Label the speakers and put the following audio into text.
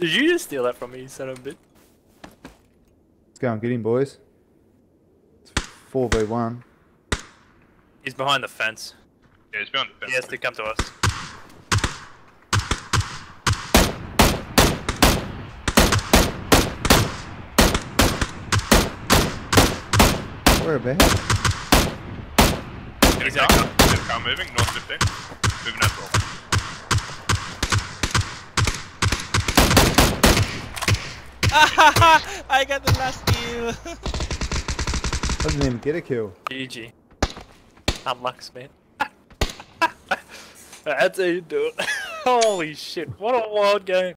Speaker 1: Did you just steal that from me, you son of a bitch?
Speaker 2: Let's go and get him, boys. It's 4v1.
Speaker 1: He's behind the fence.
Speaker 3: Yeah, he's behind the fence.
Speaker 1: He has to come to us.
Speaker 2: Where about?
Speaker 3: He's in a car. There's a car moving, north 15. Moving as well.
Speaker 4: I got the last kill.
Speaker 2: Doesn't even get a kill.
Speaker 1: GG. Unlucks, man. That's how you do it. Holy shit, what a wild game.